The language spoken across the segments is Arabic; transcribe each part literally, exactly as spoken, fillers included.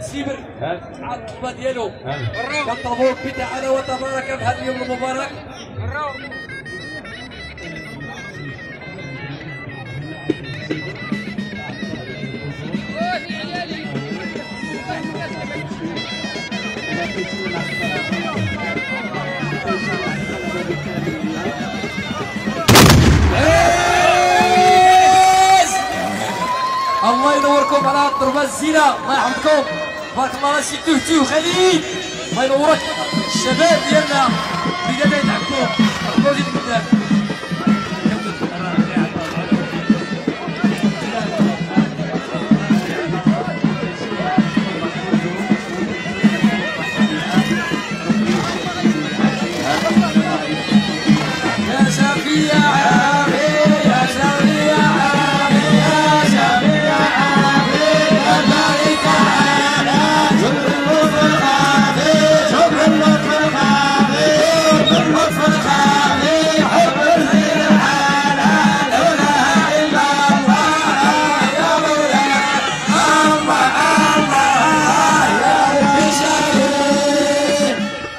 سيبر عاد الطلبه ديالو كنطلبوا ربي تعالى وتبارك في هذا اليوم المبارك. الله ينوركم على الضربه الزينه، الله يحفظكم، بارك الله راسي توهتو خليل، الله ينورك الشباب ديالنا اللي قاعدين يتعبوا ربوا زيد قدام. يا شافي يا عافي يا شافي يا عافي يا شافي يا عافي يا بارك على شكر اللطف الخافي شكر اللطف الخافي شكر اللطف الخافي حب الخير الحلال لا اله الا الله يا مولانا الله الله يا ربي شافي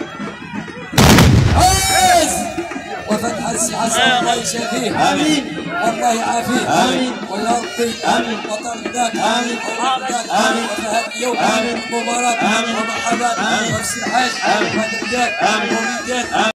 وفتح السي حسن الله يشافيه امين والله يعافيه امين ويا ربي امين وترضاك امين وترضاك امين وفي اليوم امين مبارك امين ومرحبا امين وفي الحاج امين ووليدات